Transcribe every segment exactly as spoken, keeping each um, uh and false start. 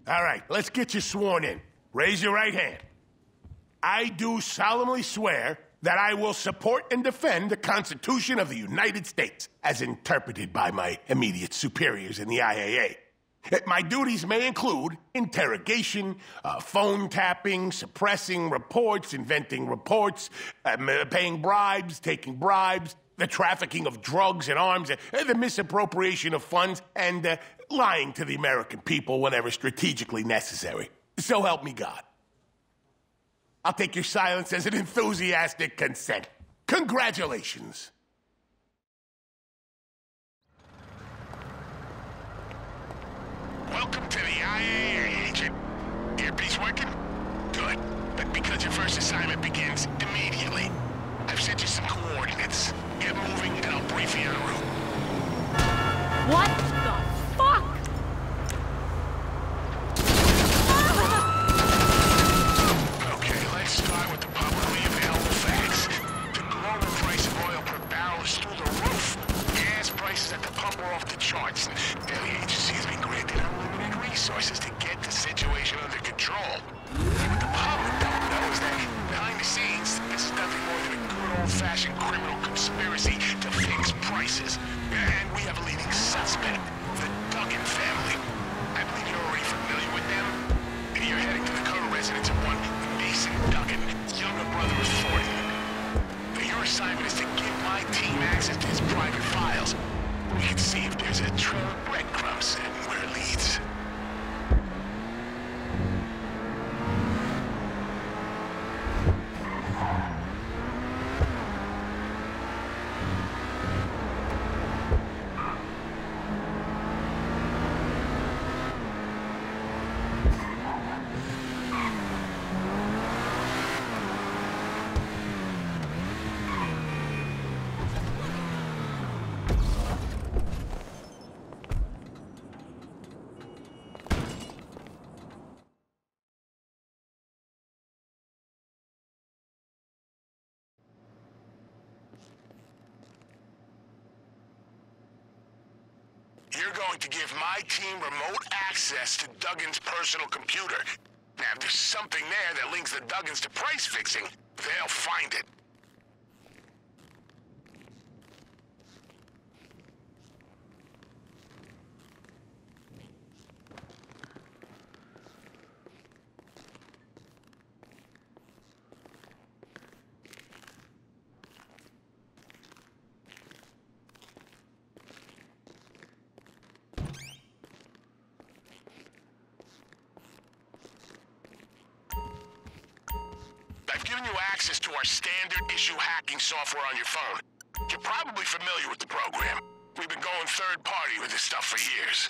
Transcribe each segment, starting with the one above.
All right, let's get you sworn in. Raise your right hand. I do solemnly swear that I will support and defend the Constitution of the United States, as interpreted by my immediate superiors in the I A A. My duties may include interrogation, uh, phone tapping, suppressing reports, inventing reports, uh, paying bribes, taking bribes, the trafficking of drugs and arms, uh, the misappropriation of funds, and uh, lying to the American people whenever strategically necessary. So help me God. I'll take your silence as an enthusiastic consent. Congratulations. Welcome to the I A A, Agent. Earpiece working? Good. But because your first assignment begins immediately, I've sent you some coordinates. Get moving, and I'll brief you en route. What the fuck? Okay, let's start with the publicly available facts. The global price of oil per barrel is through the roof. Gas prices at the pump are off the charts, and the agency has been granted unlimited resources to get the situation under control. What the public don't know is that behind the scenes, this is nothing more than a good old-fashioned criminal conspiracy to fix prices. And we have a leading suspect, the Duggan family. I believe you're already familiar with them. You're heading to the co-residence of one Mason Duggan, younger brother of forty. Your assignment is to give my team access to his private files. We can see if there's a trail of breadcrumbs and where it leads. You're going to give my team remote access to Duggan's personal computer. Now, if there's something there that links the Duggans to price fixing, they'll find it. I've given you access to our standard issue hacking software on your phone. You're probably familiar with the program. We've been going third party with this stuff for years.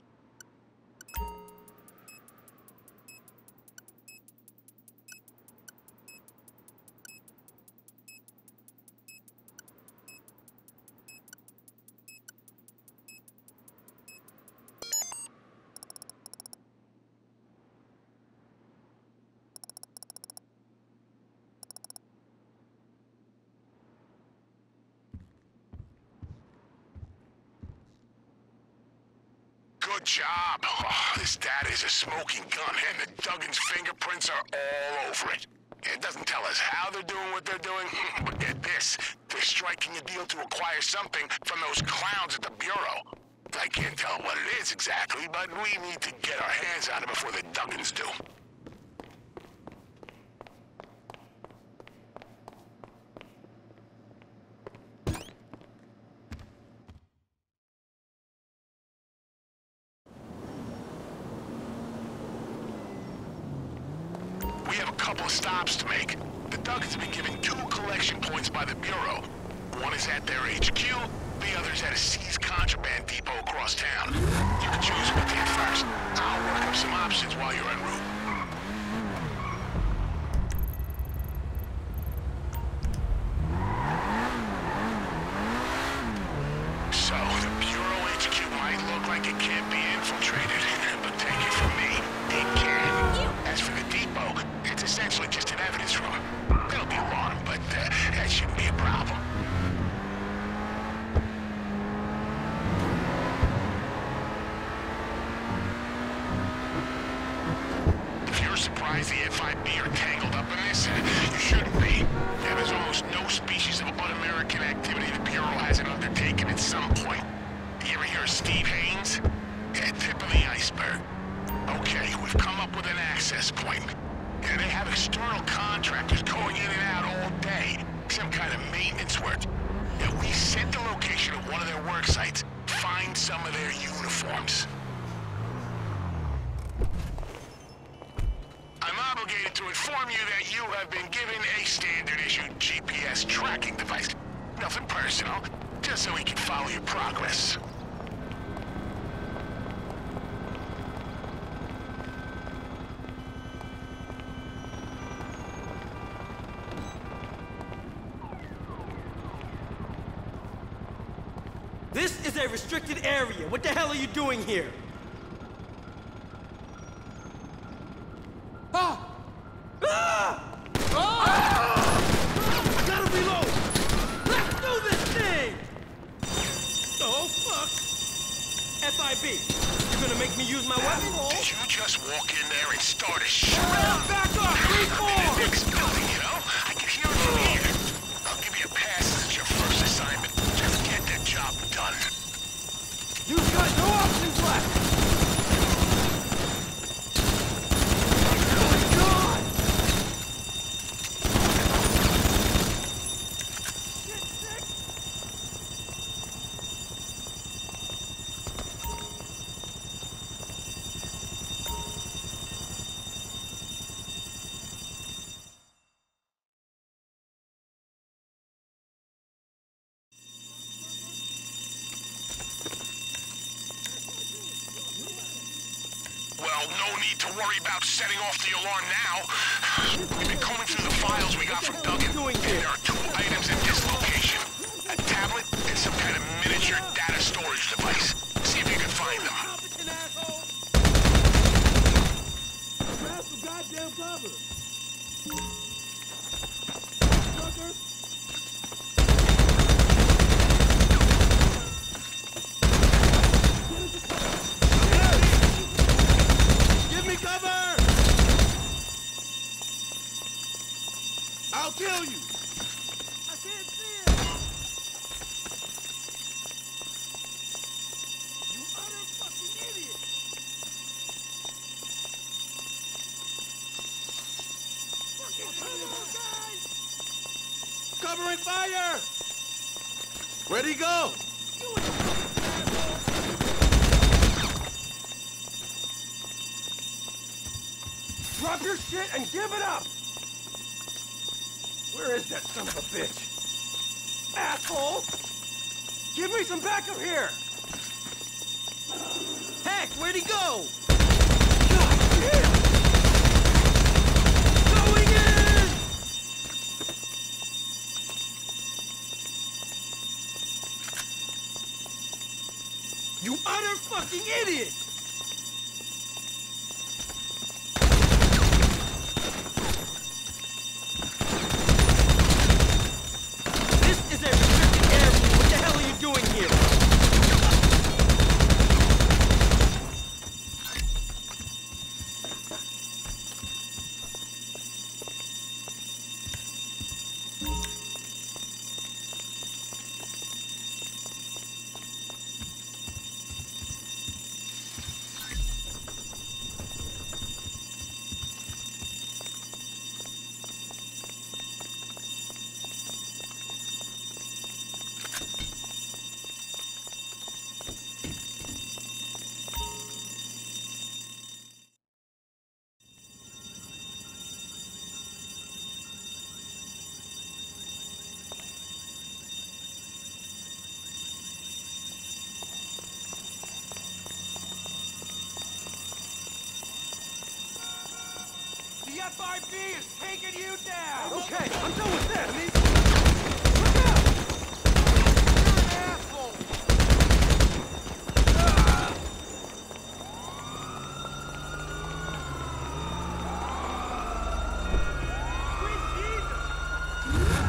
Good job. Oh, this data is a smoking gun, and the Duggan's fingerprints are all over it. It doesn't tell us how they're doing what they're doing, but get this. They're striking a deal to acquire something from those clowns at the Bureau. I can't tell what it is exactly, but we need to get our hands on it before the Duggans do. We have a couple of stops to make. The Duggans have been given two collection points by the Bureau. One is at their H Q, the other is at a seized contraband depot across town. You can choose what to hit first. I'll work up some options while you're en route. So, the Bureau H Q might look like it can't be infiltrated, but take it from me, it can. As for the depot, it's essentially just an evidence room. There'll be alarm, but uh, that shouldn't be a problem. surprised the F I B are tangled up in this? You shouldn't be. Yeah, there's almost no species of un-American activity the Bureau hasn't undertaken at some point. You ever hear of Steve Haynes? Yeah, tip of the iceberg. Okay, we've come up with an access point. Yeah, they have external contractors going in and out all day. Some kind of maintenance work. Yeah, we set the location of one of their work sites. Find some of their uniforms. I'm obligated to inform you that you have been given a standard-issue G P S tracking device. Nothing personal, just so we can follow your progress. This is a restricted area. What the hell are you doing here? Ah! Ah! Ah! I gotta reload! Let's do this thing! Oh, fuck! F I B, you gonna make me use my weapon? Did you just walk in there and start a shit? Back up! Three, I'm in four! the next building, you know? I can hear it from here. I'll give you a pass as it's your first assignment. Just get the job done. You've got no options left! Well, no need to worry about setting off the alarm now. We've been combing through the files we got from Duggan, and there are two items in this location. A tablet and some kind of miniature data storage device. See if you can find them. Grab some goddamn cover! Sucker! Give me cover! I'll kill you! I can't see it! You utter fucking idiot! Fucking cover, guys! Covering fire! Where'd he go? You Drop your shit and give it up! Where is that son of a bitch? Asshole! Give me some backup here! Heck, where'd he go? God damn! Going in! You utter fucking idiot! The F I B is taking you down! Okay, I'm done with that! Look out! You're an asshole! Ah! Sweet Jesus!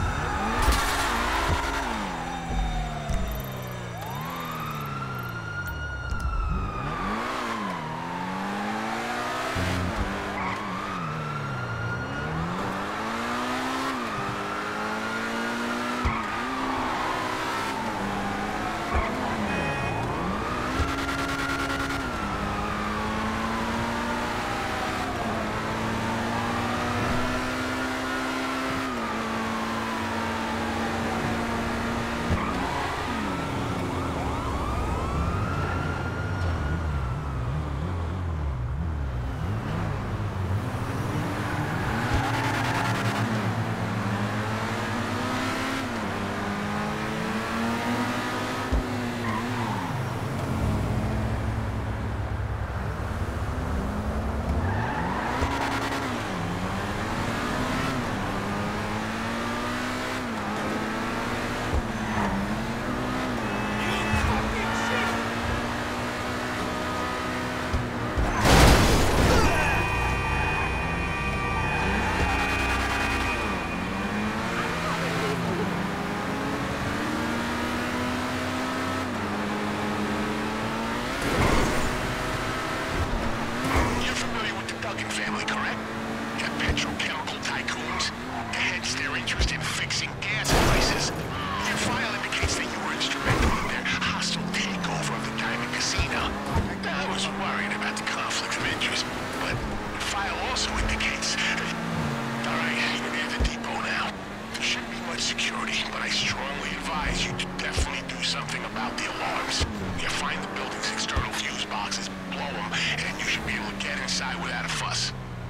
politically correct. You have petrochemical tycoons. Hence their interest in fixing gas prices. Your file indicates that you were instrumental in their hostile takeover of the Diamond Casino. I was worried about the conflict of interest, but the file also indicates... All right, you're near the depot now. There shouldn't be much security, but I strongly advise you to definitely do something about the alarms. You find the building's external fuse boxes, blow them, and you should be able to get inside without a fuss.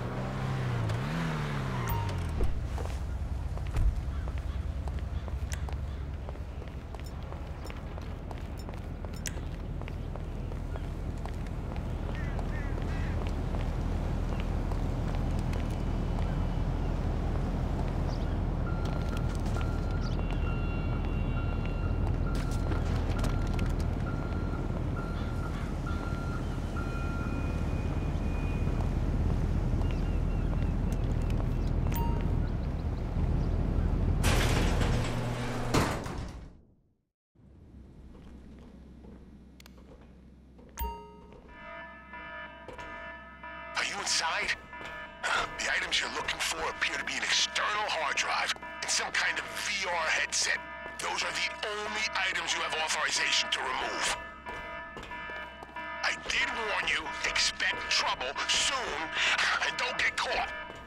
Inside? The items you're looking for appear to be an external hard drive and some kind of V R headset. Those are the only items you have authorization to remove. I did warn you, expect trouble soon, and don't get caught.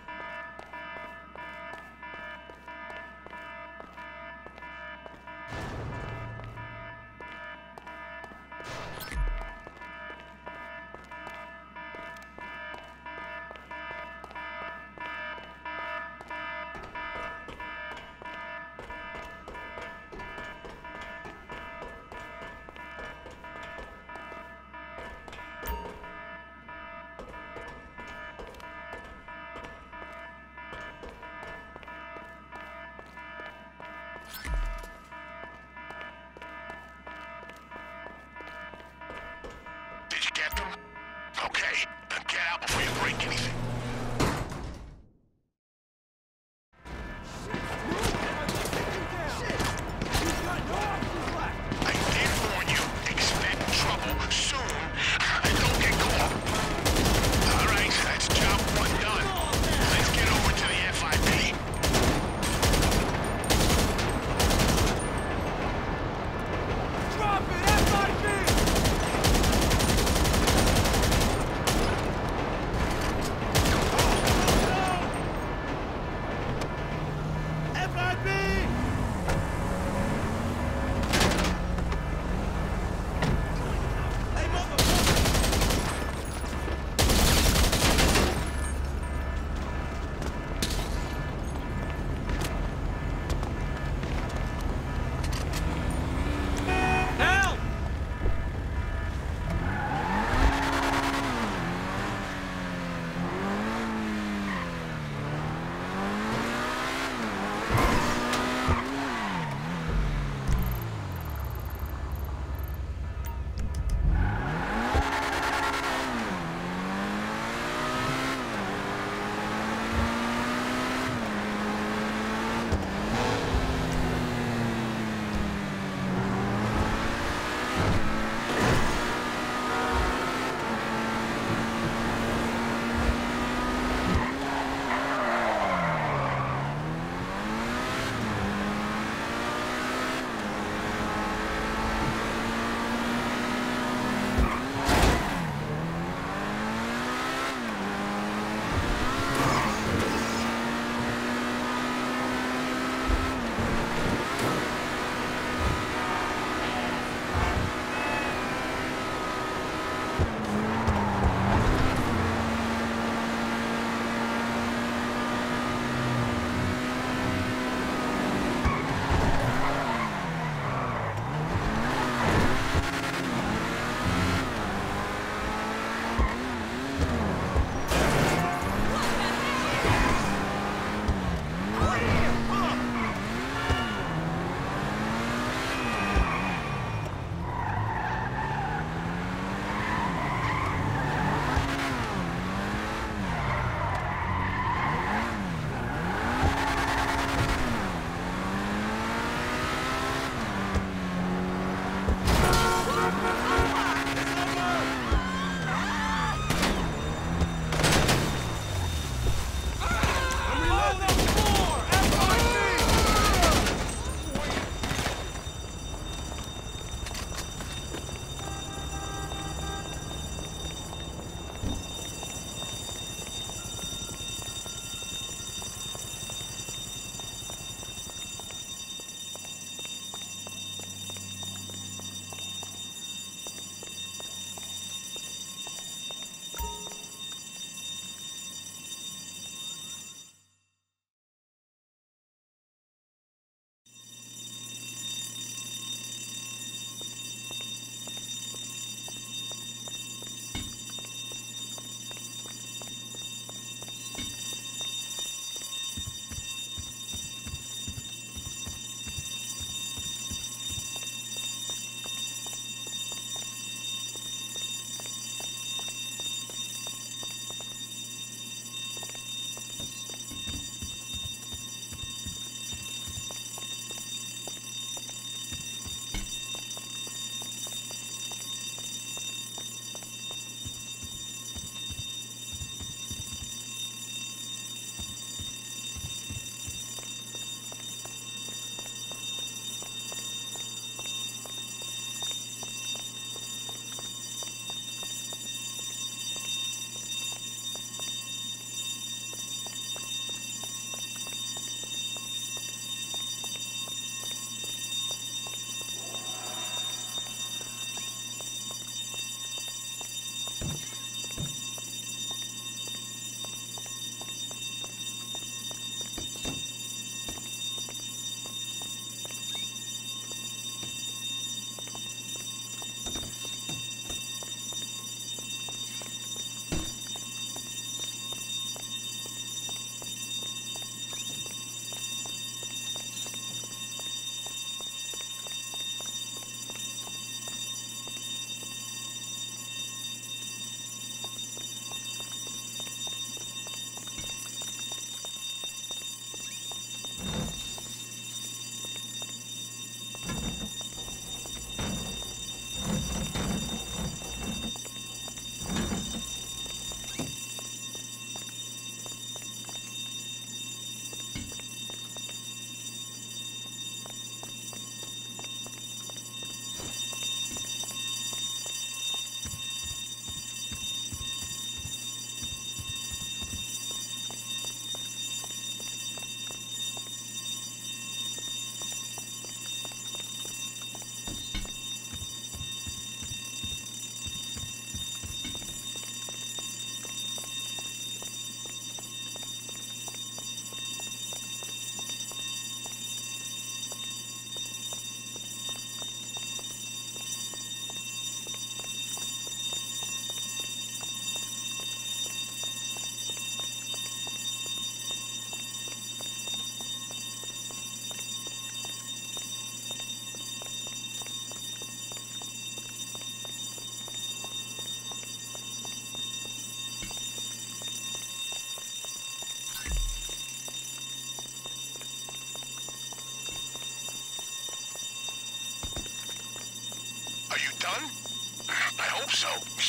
Get them? Okay, then get out before you break anything. I did warn you, expect trouble soon, and don't get caught. All right, that's job one done. Let's get over to the F I B. Drop it, F I B!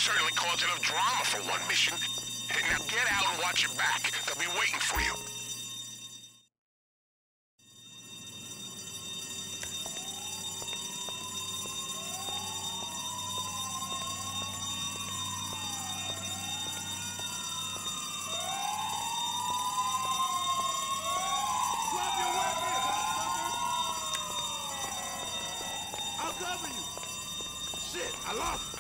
certainly caused enough drama for one mission. Now get out and watch your back. They'll be waiting for you. Drop your weapons, cocksucker! I'll cover you! Shit, I lost it!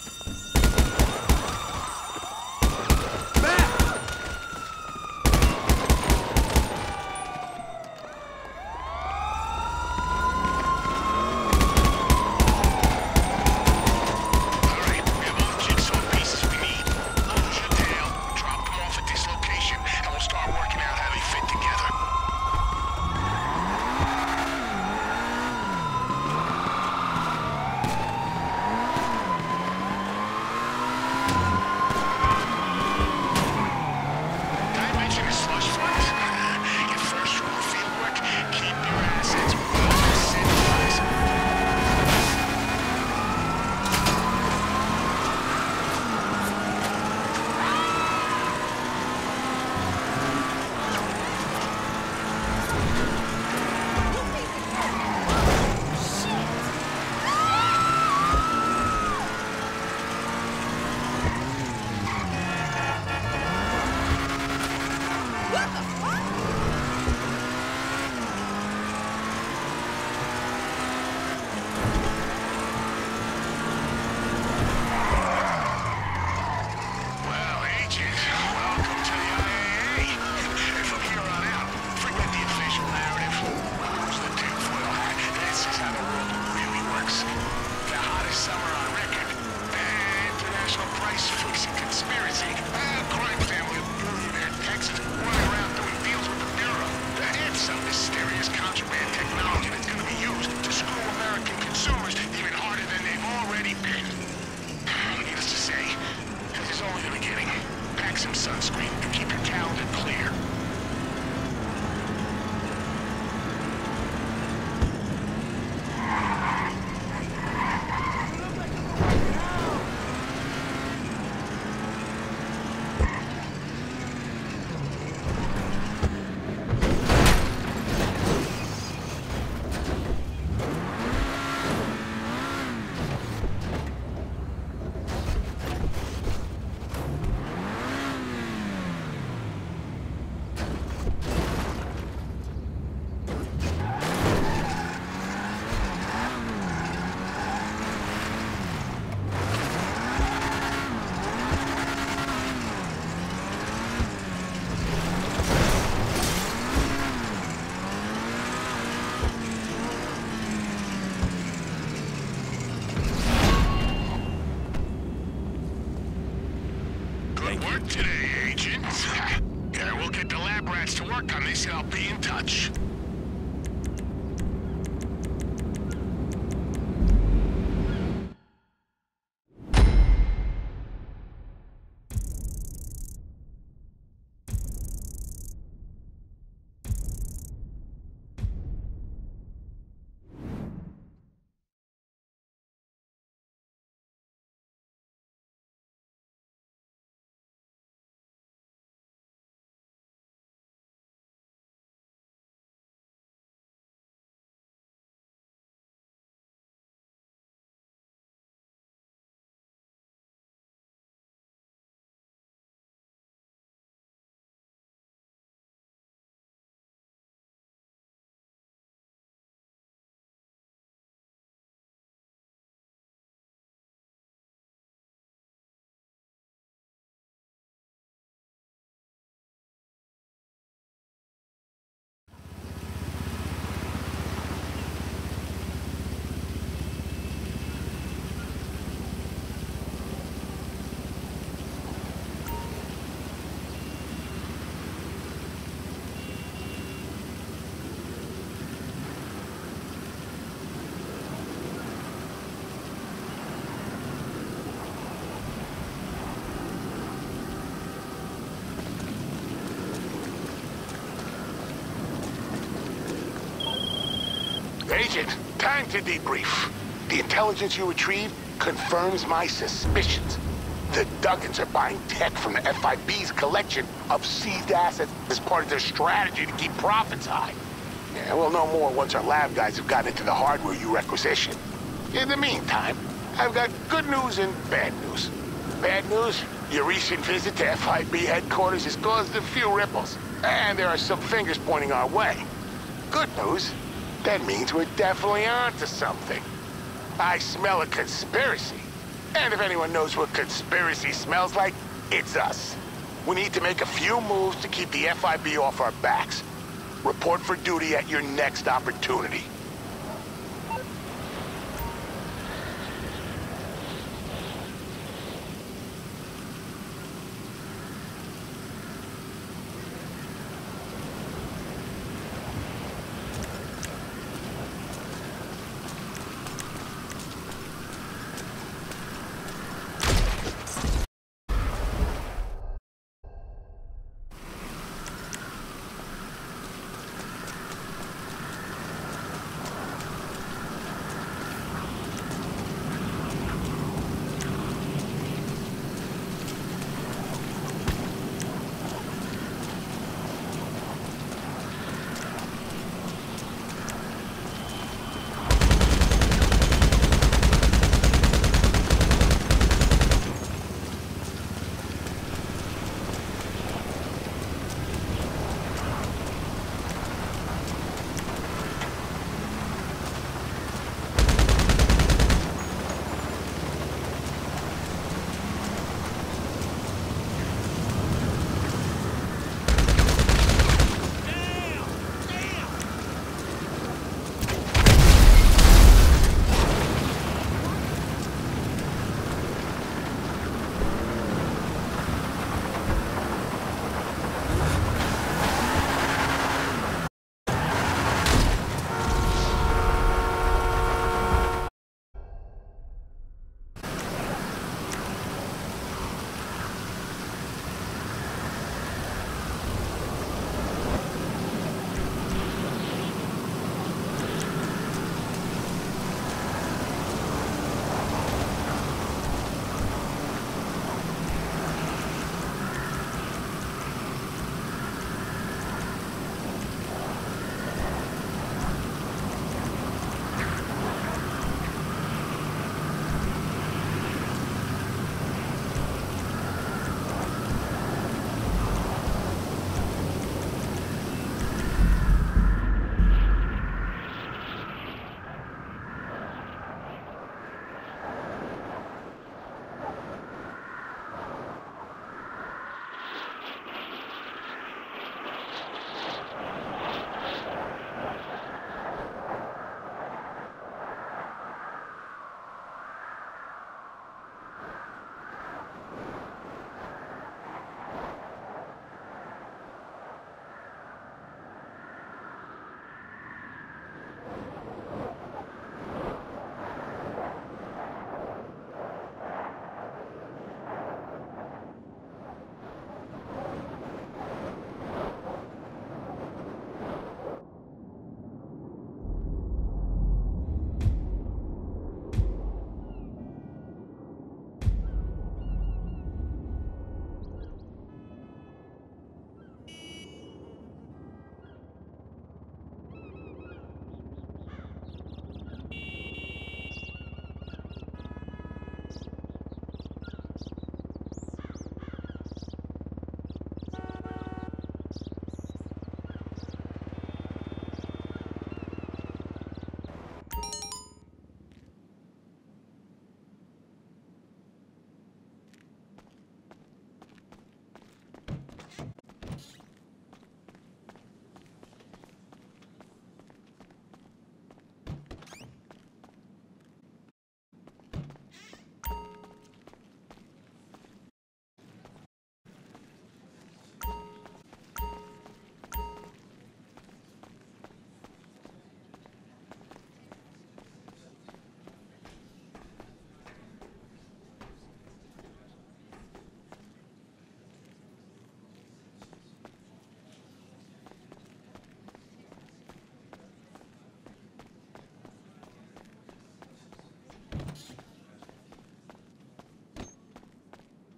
Today, Agent. Yeah, we'll get the lab rats to work on this and I'll be in touch. Agent, time to debrief. The intelligence you retrieved confirms my suspicions. The Duggins are buying tech from the F I B's collection of seized assets as part of their strategy to keep profits high. Yeah, we'll know more once our lab guys have gotten into the hardware you requisition. In the meantime, I've got good news and bad news. Bad news, your recent visit to F I B headquarters has caused a few ripples, and there are some fingers pointing our way. Good news, that means we're definitely onto something. I smell a conspiracy. And if anyone knows what conspiracy smells like, it's us. We need to make a few moves to keep the F I B off our backs. Report for duty at your next opportunity.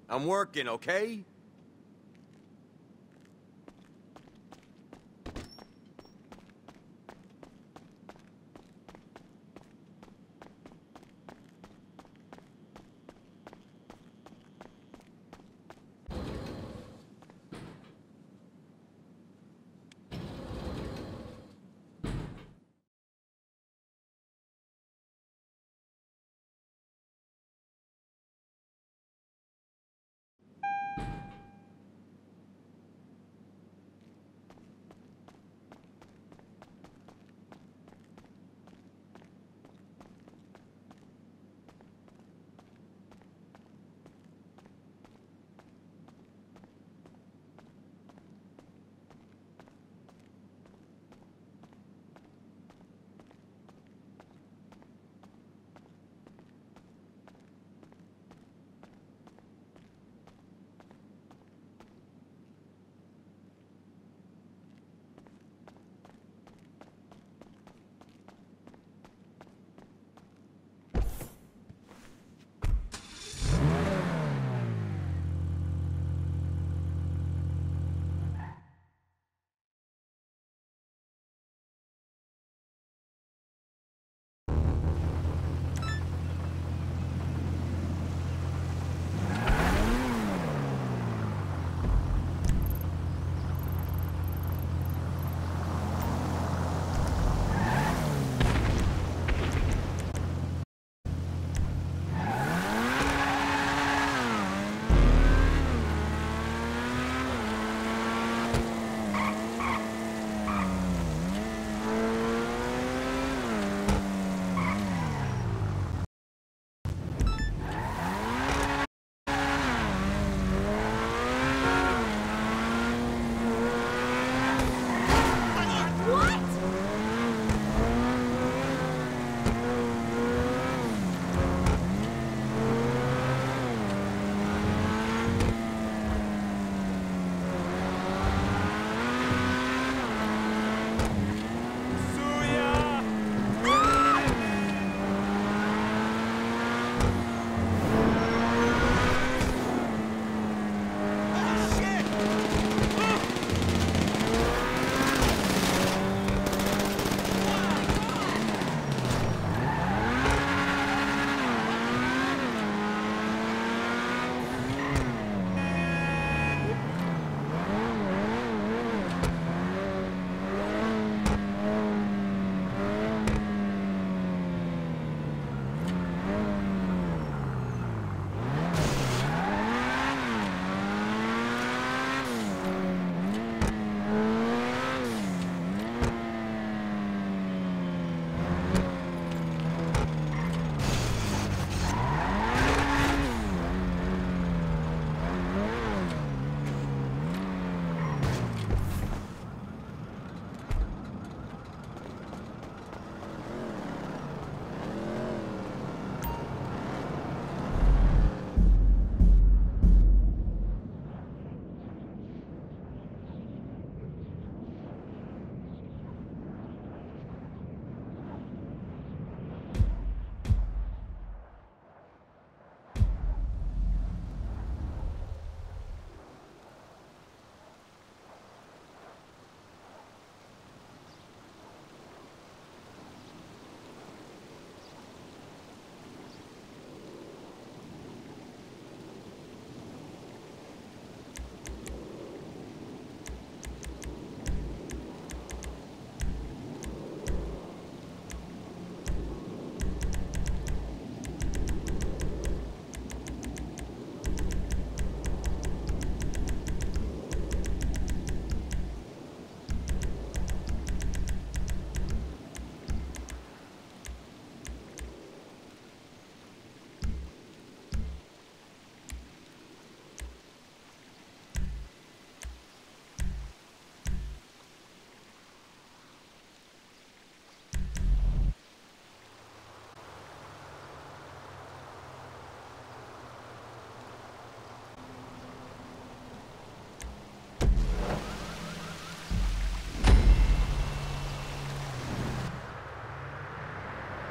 I'm working, okay?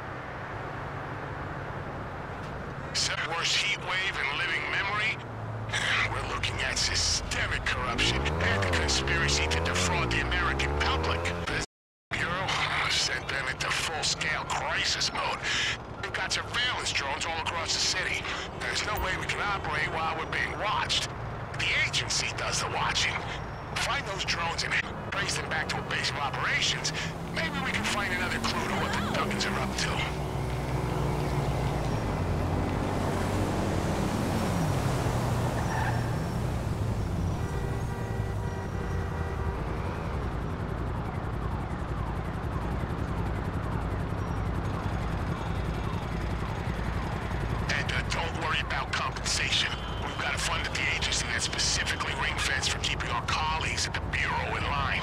Worst heat wave in living memory? economic corruption and the conspiracy to defraud the American public. The Bureau sent them into full-scale crisis mode. They've got surveillance drones all across the city. There's no way we can operate while we're being watched. The agency does the watching. Find those drones and trace them back to a base of operations. Maybe we can find another clue to what the Duggins are up to. And uh, don't worry about compensation. We've got a fund at the agency that's specifically ring-fenced for keeping our colleagues at the Bureau in line.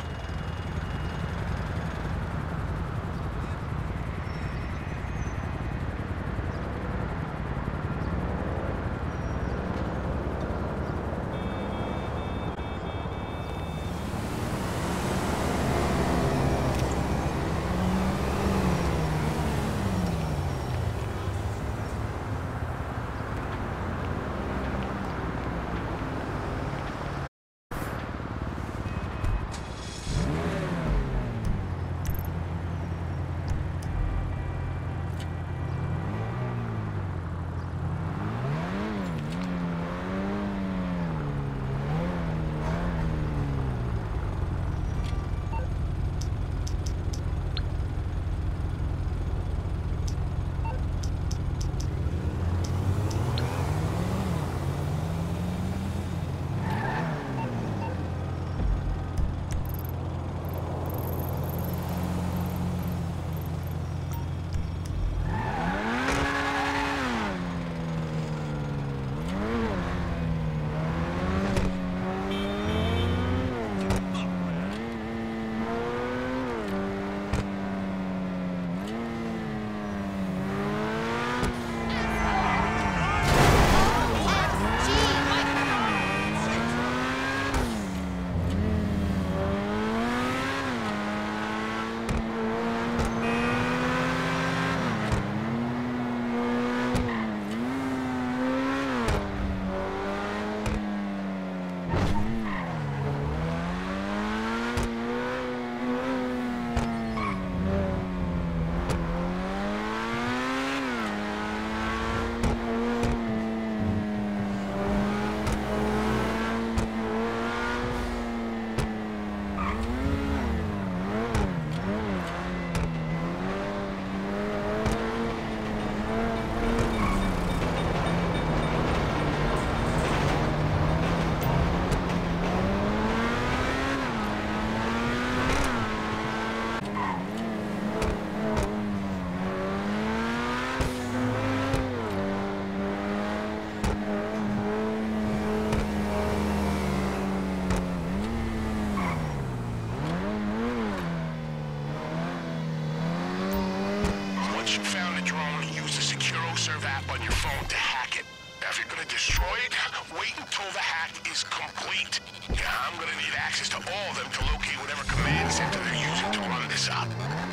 Once you found the drone, use the SecuroServe app on your phone to hack it. If you're gonna destroy it, wait until the hack is complete. Yeah, I'm gonna need access to all of them to locate whatever command center they're using to run this up.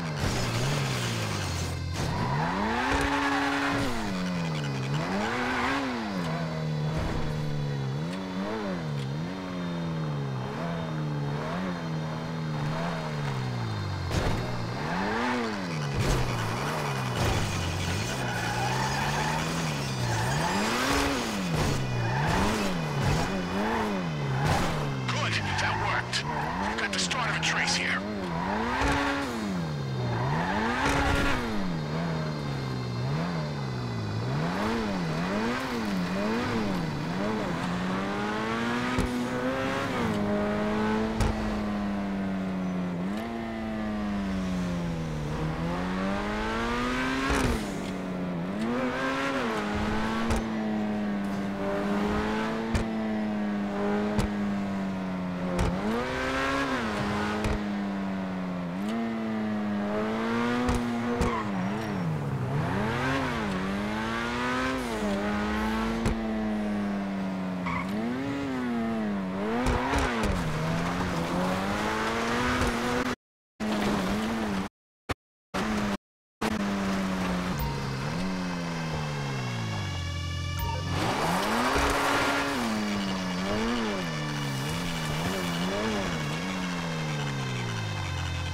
Trace here.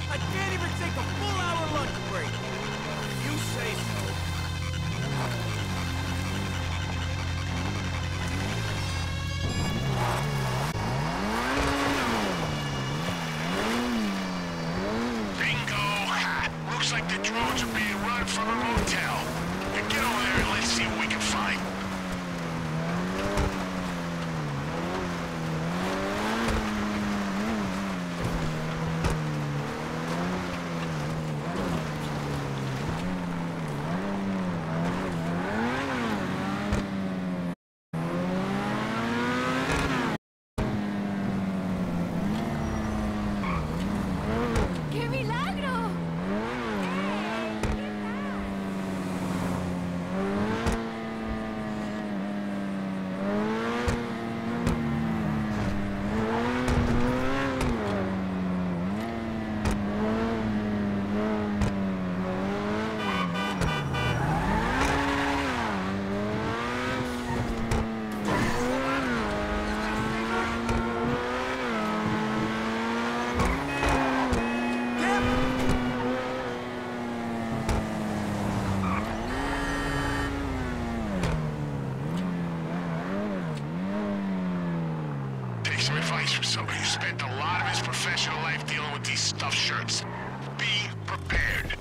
I can't even take a full hour lunch break. You say so. Bingo! Ha! Looks like the drones are being run from a motel. Now get over there and let's see what we can find. ¡Qué milagro! Take some advice from somebody who spent a lot of his professional life dealing with these stuffed shirts. Be prepared.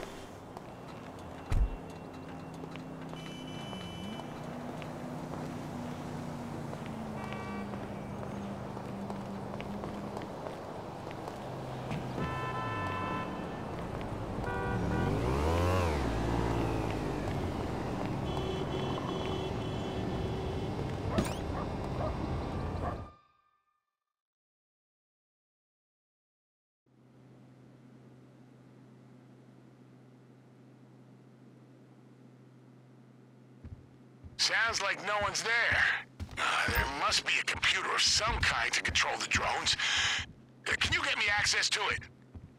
Sounds like no one's there. Uh, there must be a computer of some kind to control the drones. Uh, can you get me access to it?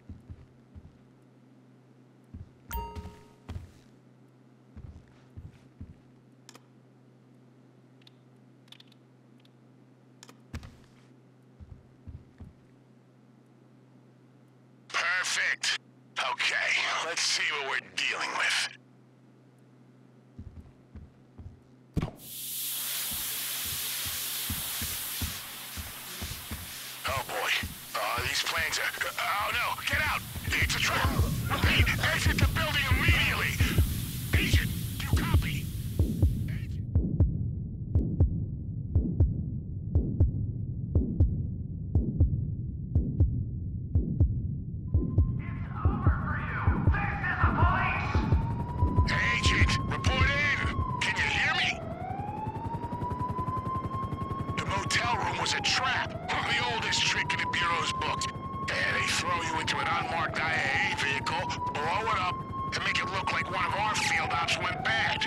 Perfect. Okay, let's see what we're dealing with. Oh boy. Uh, these planes are... Oh no! Get out! It's a trap! Repeat! Exit the building immediately! Agent, do you copy? Agent. Agent, report in! Can you hear me? The motel room was a trap. The oldest trick in the Bureau's book. And they throw you into an unmarked I A A vehicle, blow it up, and make it look like one of our field ops went bad.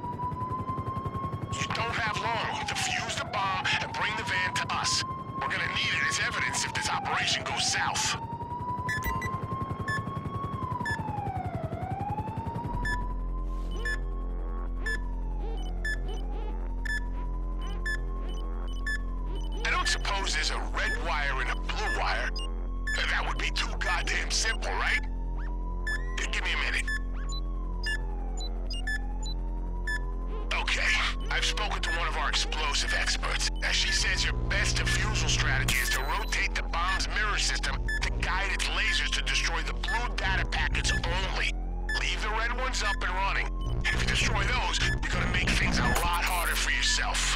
You don't have long. Defuse the bomb and bring the van to us. We're gonna need it as evidence if this operation goes south. I don't suppose there's a red wire and a blue wire. That would be too goddamn simple, right? Give me a minute. Okay, I've spoken to one of our explosive experts. She says your best defusal strategy is to rotate the bomb's mirror system to guide its lasers to destroy the blue data packets only. Leave the red ones up and running. If you destroy those, you're gonna make things a lot harder for yourself.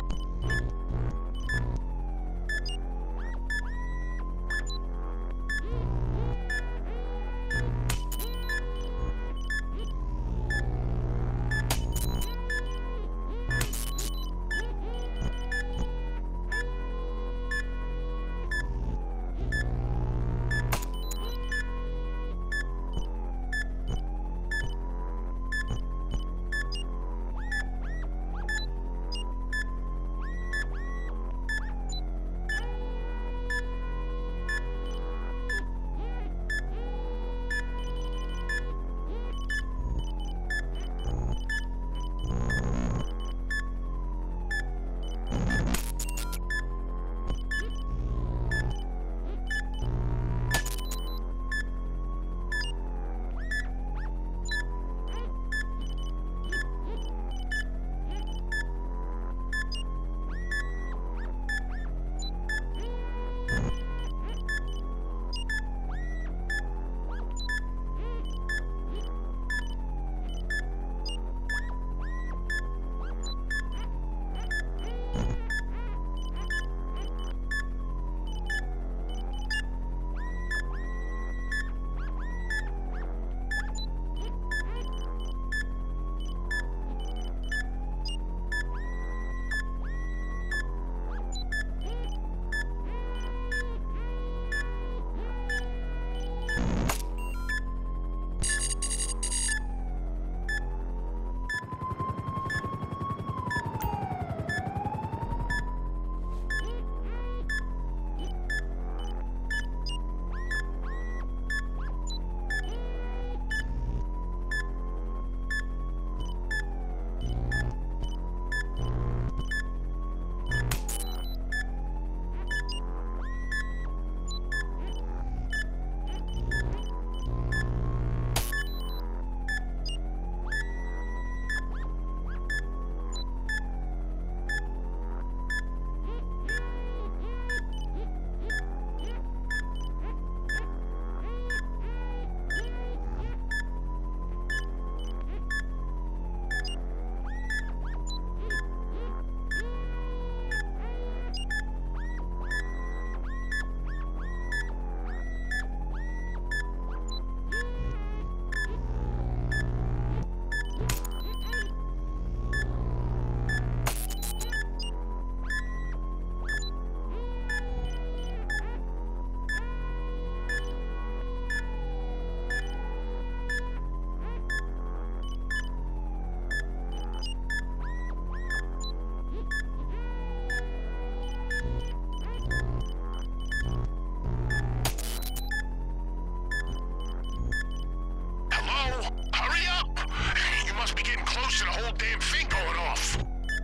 must be getting close to the whole damn thing going off.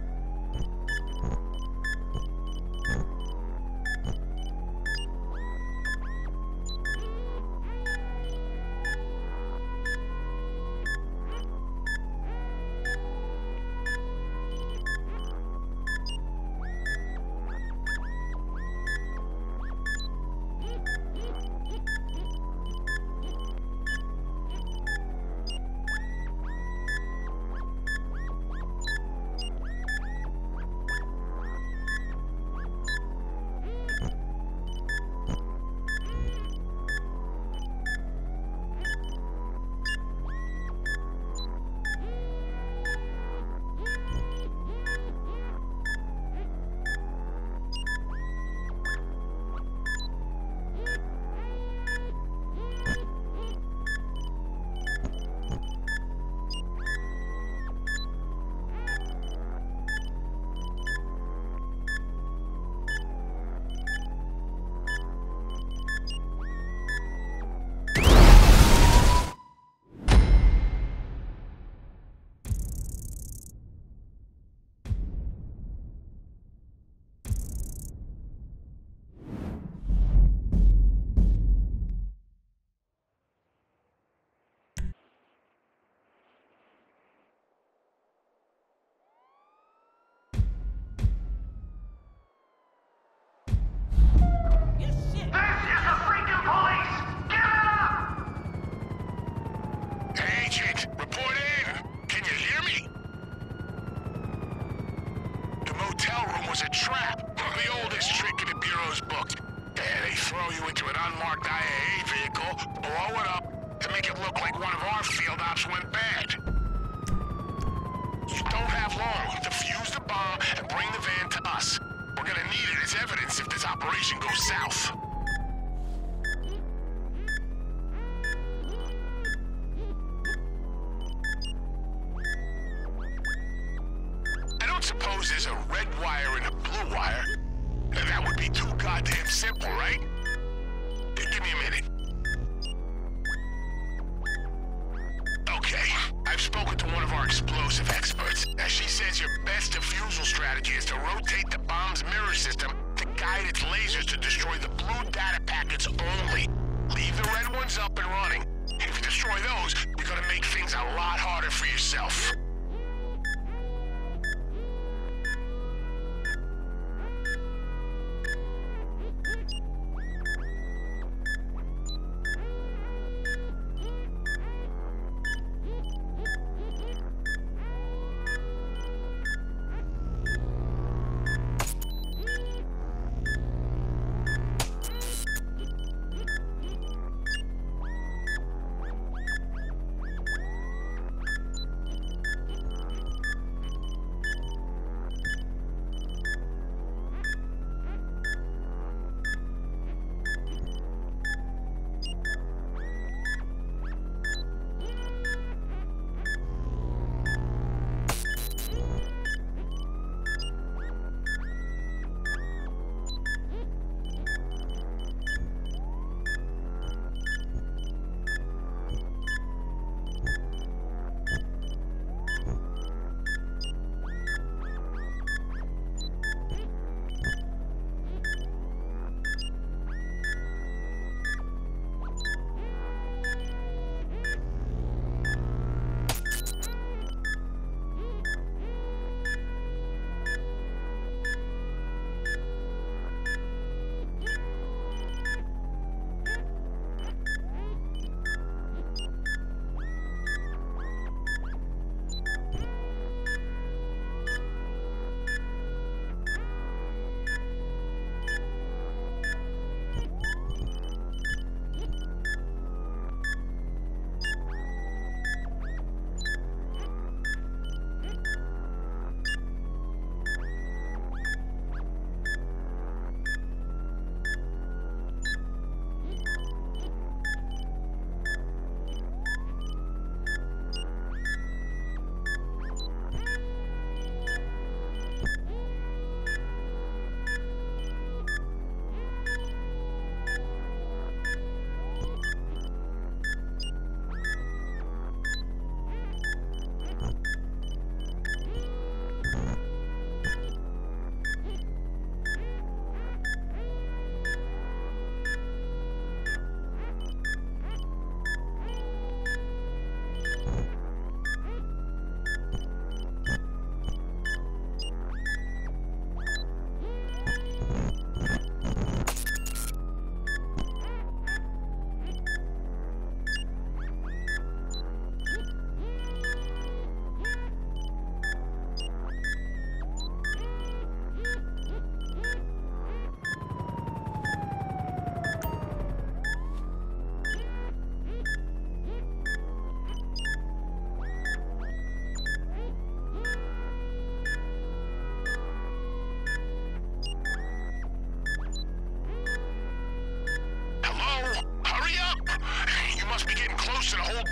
Suppose there's a red wire and a blue wire. That would be too goddamn simple, right? Give me a minute. Okay, I've spoken to one of our explosive experts. Now, she says your best defusal strategy is to rotate the bomb's mirror system to guide its lasers to destroy the blue data packets only. Leave the red ones up and running. If you destroy those, you're gonna make things a lot harder for yourself.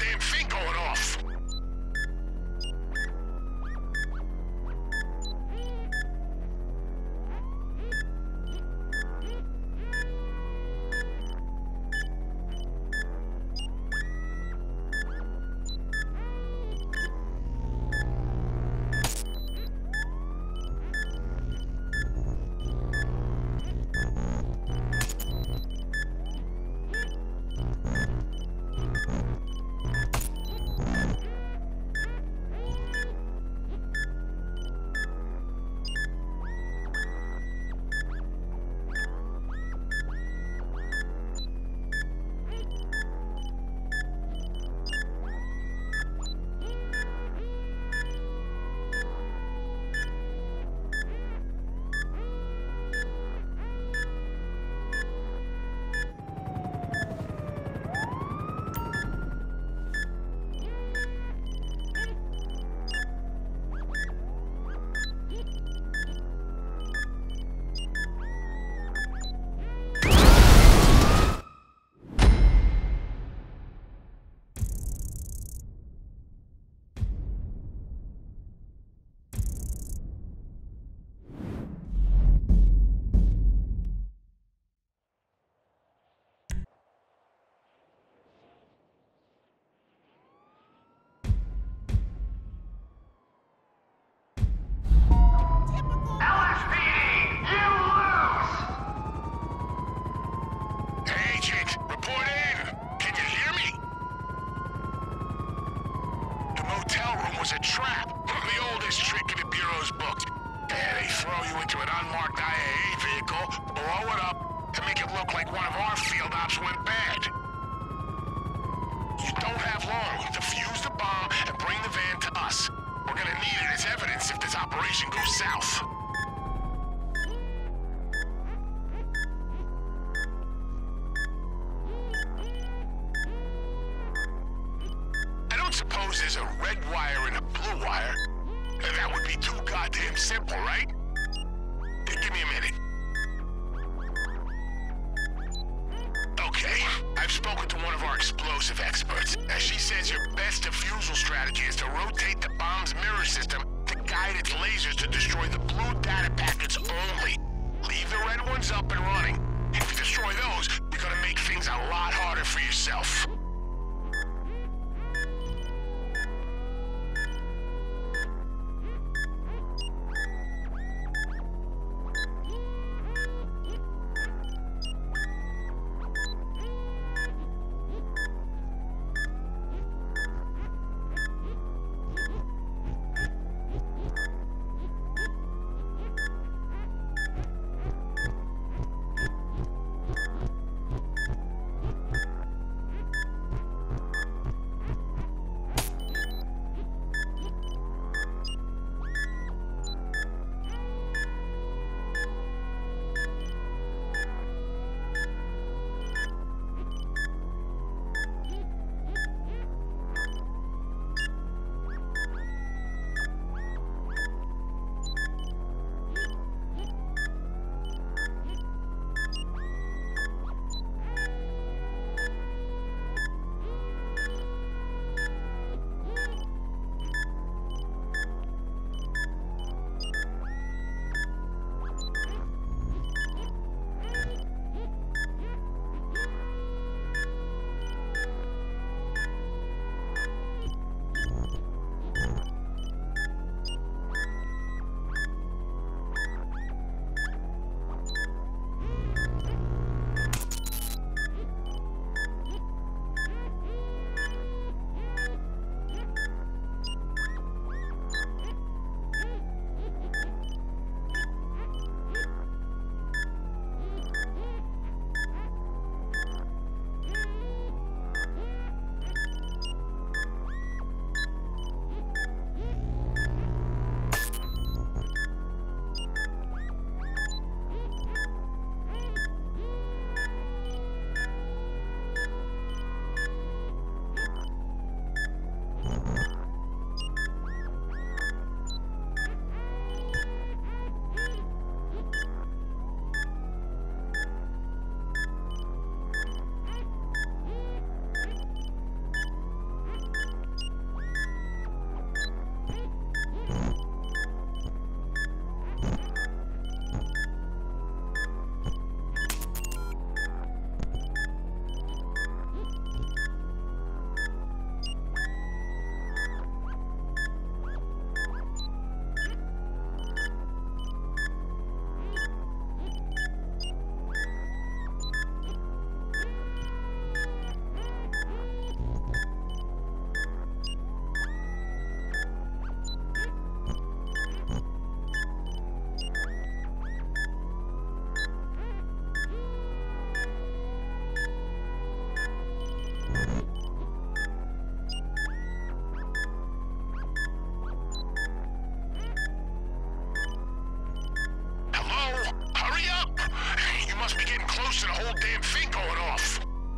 damn thing going off. Was a trap. The oldest trick in the Bureau's book. Yeah, they throw you into an unmarked I A A vehicle, blow it up, to make it look like one of our field ops went bad. You don't have long. Defuse the bomb and bring the van to us. We're gonna need it as evidence if this operation goes south. Suppose there's a red wire and a blue wire. That would be too goddamn simple, right? Give me a minute. Okay, I've spoken to one of our explosive experts. Now, she says your best defusal strategy is to rotate the bomb's mirror system to guide its lasers to destroy the blue data packets only. Leave the red ones up and running. If you destroy those, you're gonna make things a lot harder for yourself. damn thing going off.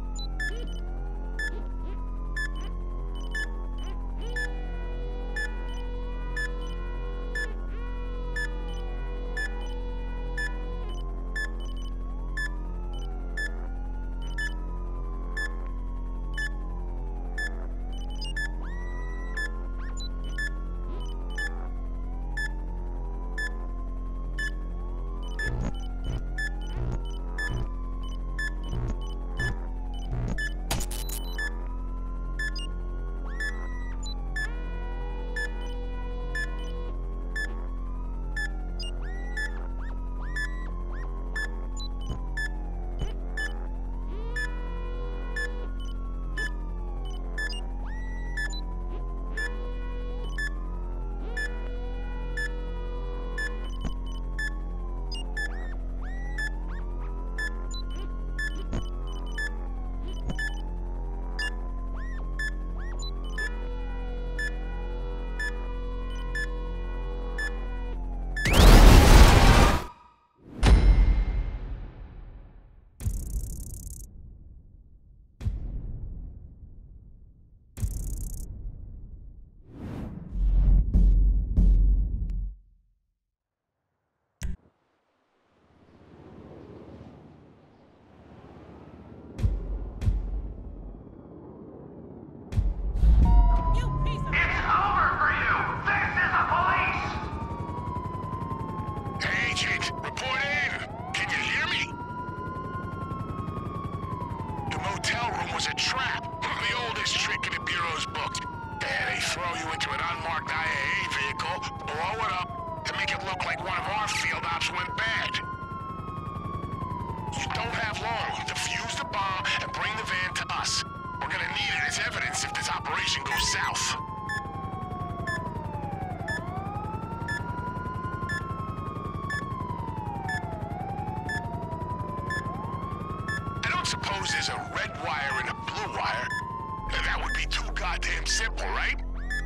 Suppose there's a red wire and a blue wire. That would be too goddamn simple, right?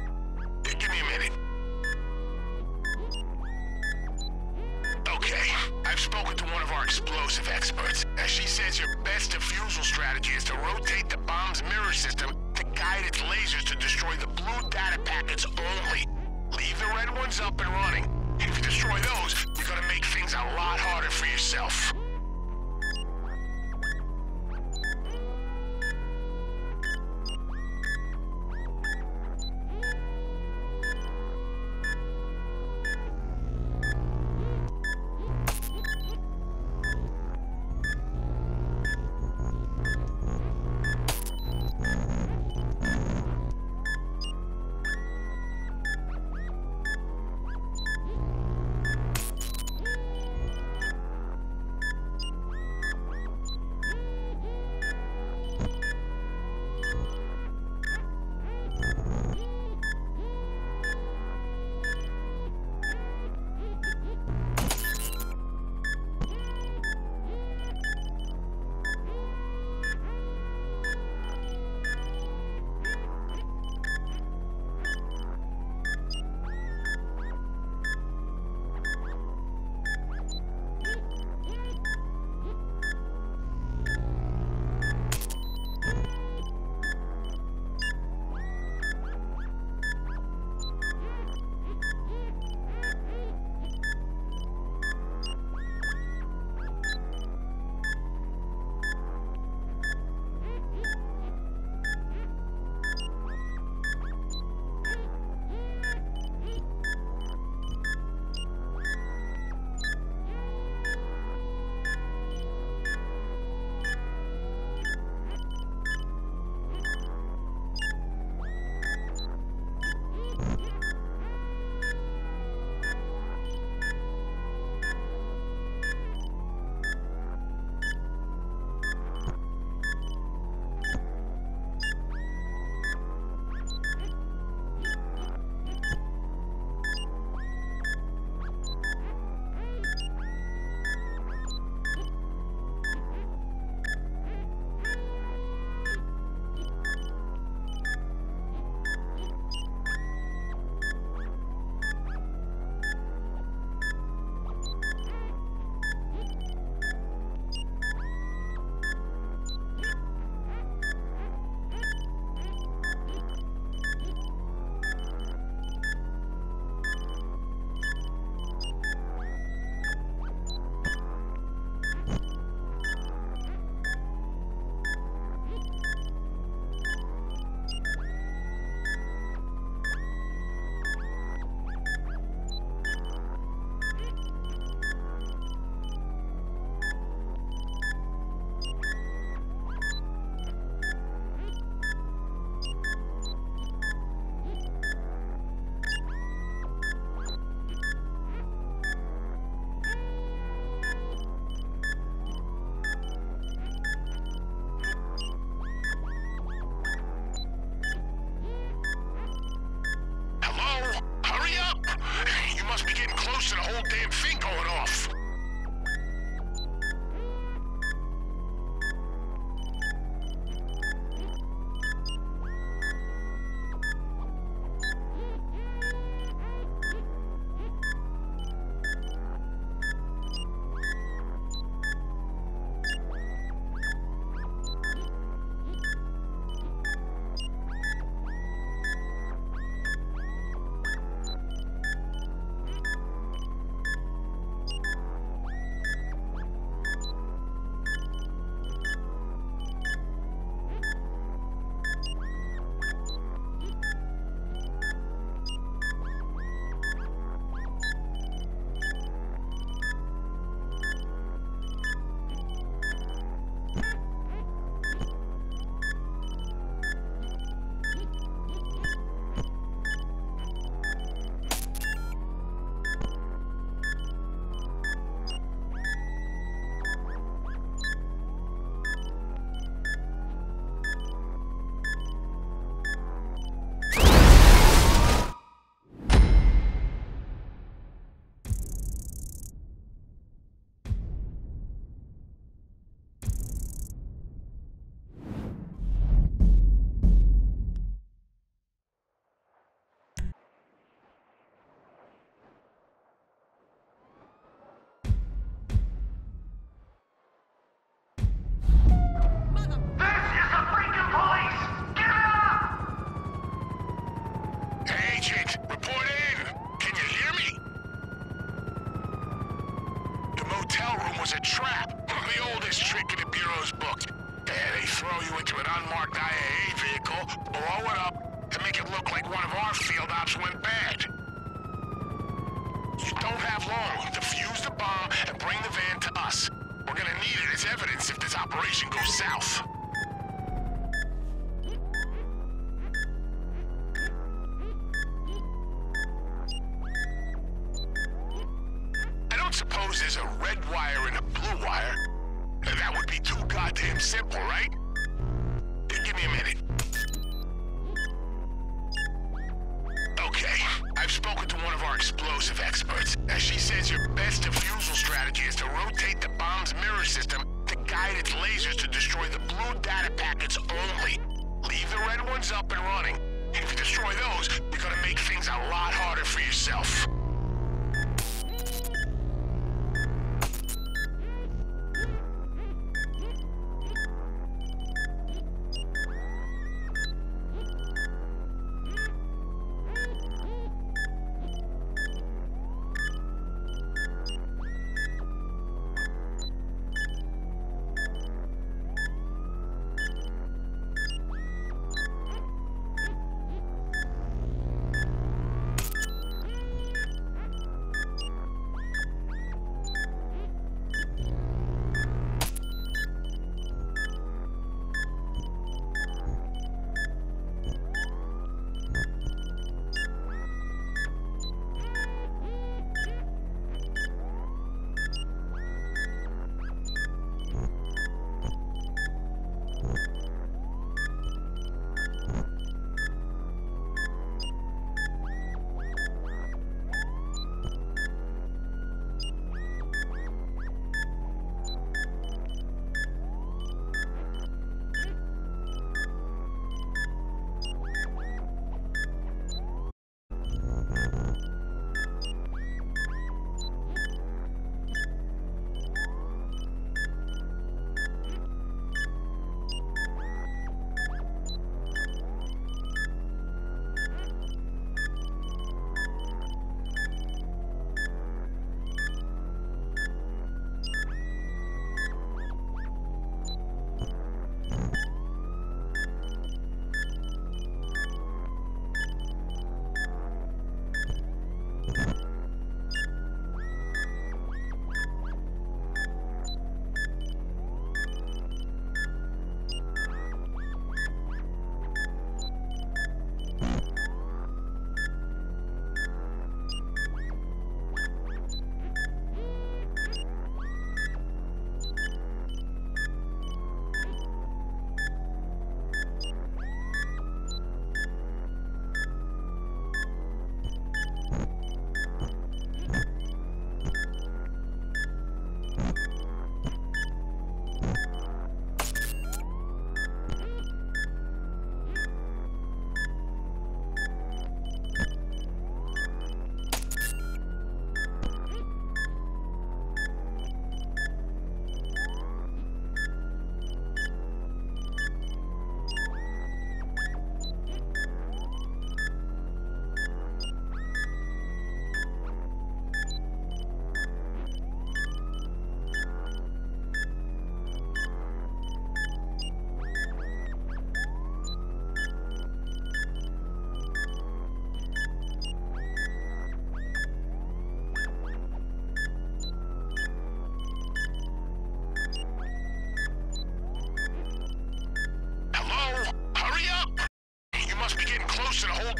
Give me a minute. Okay, I've spoken to one of our explosive experts. And she says your best defusal strategy is to rotate the bomb's mirror system to guide its lasers to destroy the blue data packets only. Leave the red ones up and running. If you destroy those, you're gonna make things a lot harder for yourself. getting close to the whole damn thing going off. A trap. The oldest trick in the Bureau's book. Yeah, they throw you into an unmarked I A A vehicle, blow it up, and make it look like one of our field ops went bad. You don't have long. Defuse the bomb and bring the van to us. We're gonna need it as evidence if this operation goes south. Suppose there's a red wire and a blue wire. That would be too goddamn simple, right? Give me a minute. Okay, I've spoken to one of our explosive experts. And she says your best defusal strategy is to rotate the bomb's mirror system to guide its lasers to destroy the blue data packets only. Leave the red ones up and running. If you destroy those, you're gonna make things a lot harder for yourself.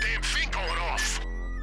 damn thing going off.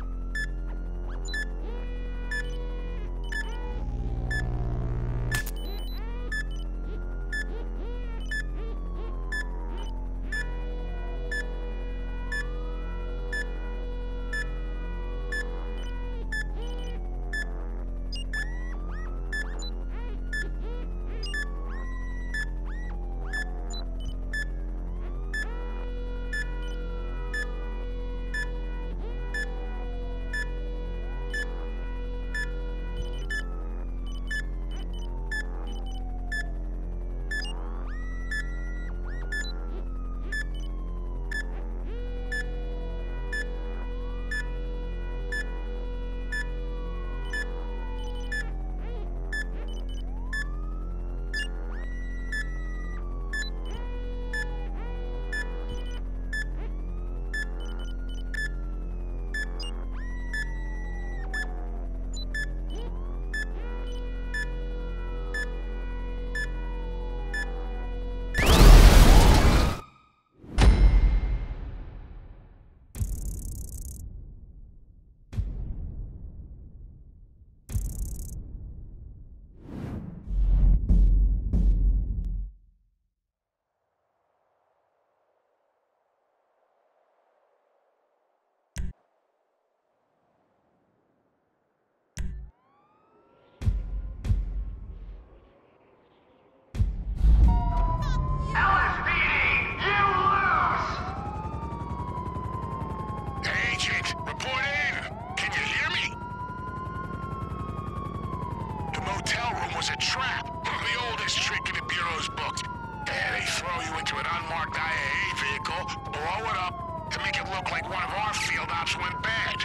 A trap. The oldest trick in the Bureau's book. Yeah, they throw you into an unmarked I A A vehicle, blow it up, to make it look like one of our field ops went bad.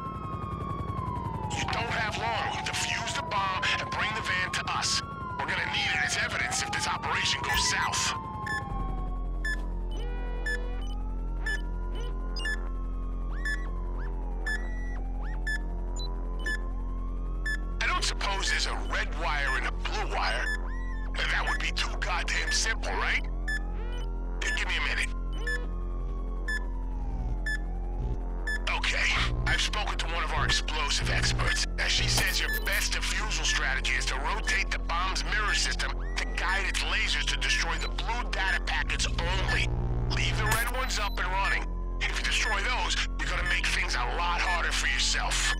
You don't have long. Defuse the bomb and bring the van to us. We're gonna need it as evidence if this operation goes south. Suppose there's a red wire and a blue wire. That would be too goddamn simple, right? Give me a minute. Okay, I've spoken to one of our explosive experts. She says your best defusal strategy is to rotate the bomb's mirror system to guide its lasers to destroy the blue data packets only. Leave the red ones up and running. If you destroy those, you're gonna make things a lot harder for yourself.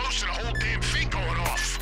close to the whole damn thing going off.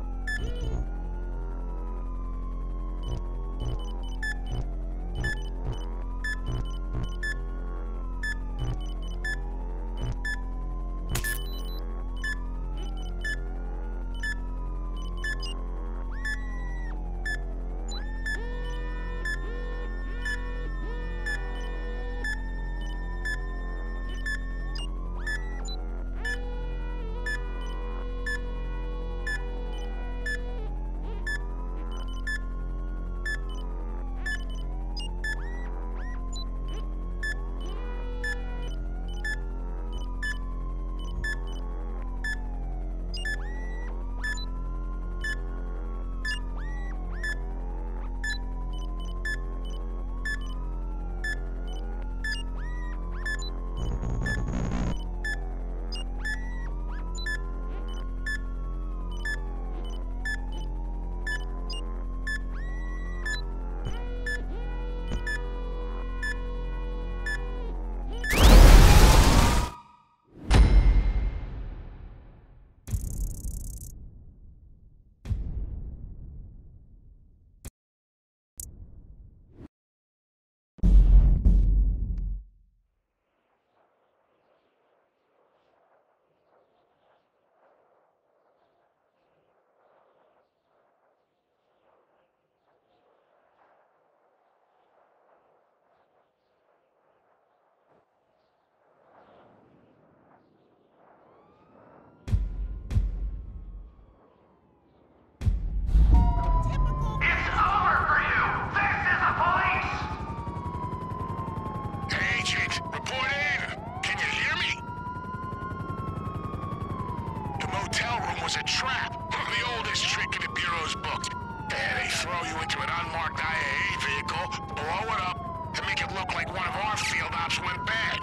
Was a trap. The oldest trick in the Bureau's book. Yeah, they throw you into an unmarked I A A vehicle, blow it up, and make it look like one of our field ops went bad.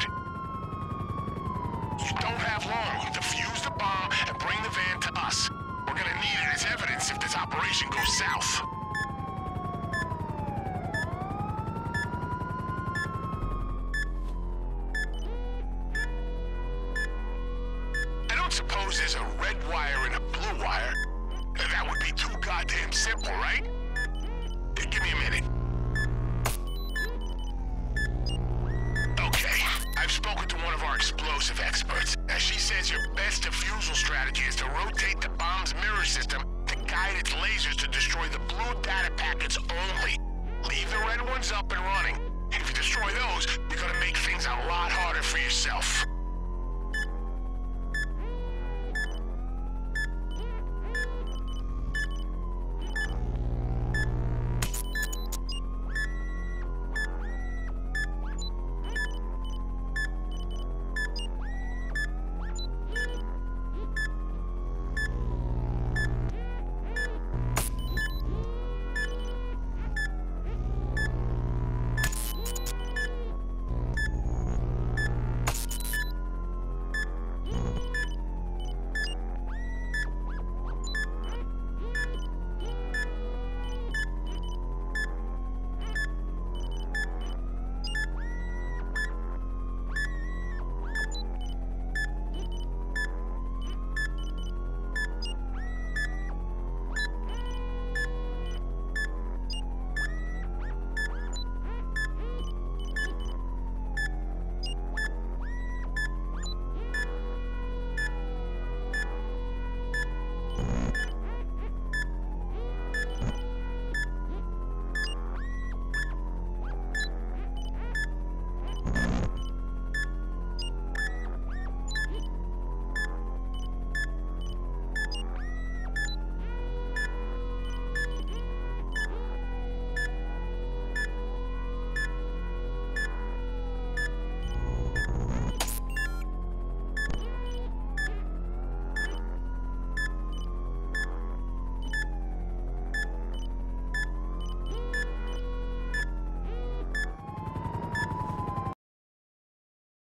You don't have long. Defuse the bomb and bring the van to us. We're gonna need it as evidence if this operation goes south. Suppose there's a red wire and a blue wire. That would be too goddamn simple, right? Give me a minute. Okay, I've spoken to one of our explosive experts. Now, she says your best defusal strategy is to rotate the bomb's mirror system to guide its lasers to destroy the blue data packets only. Leave the red ones up and running. If you destroy those, you're gonna make things a lot harder for yourself.